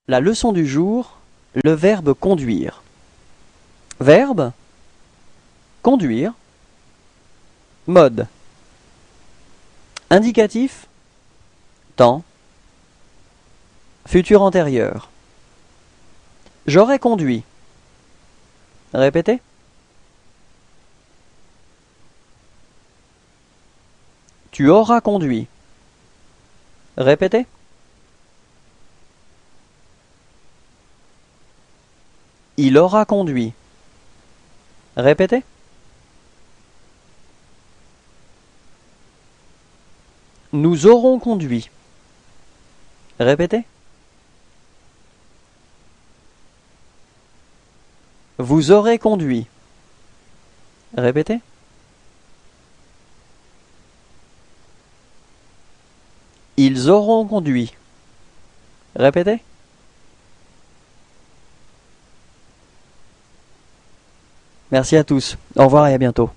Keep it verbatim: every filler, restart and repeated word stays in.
La leçon du jour, le verbe conduire. Verbe, conduire. Mode. Indicatif, temps. Futur antérieur. J'aurais conduit. Répétez. Tu auras conduit. Répétez. Il aura conduit. Répétez. Nous aurons conduit. Répétez. Vous aurez conduit. Répétez. Ils auront conduit. Répétez. Merci à tous. Au revoir et à bientôt.